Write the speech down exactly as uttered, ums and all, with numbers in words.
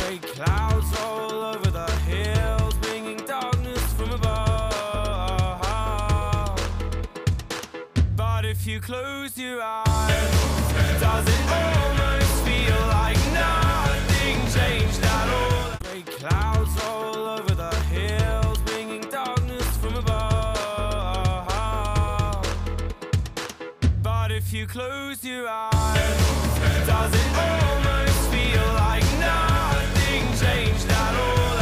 Grey clouds all over the hills, bringing darkness from above. But if you close your eyes, does it almost feel like nothing changed at all? Grey clouds all over the hills, bringing darkness from above. But if you close your eyes, does it almost feel like nothing changed at all?